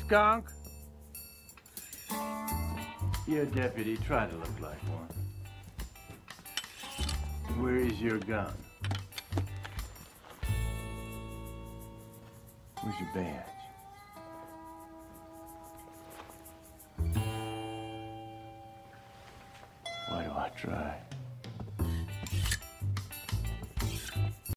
Skunk? You're a deputy. Try to look like one. Where is your gun? Where's your badge? Why do I try?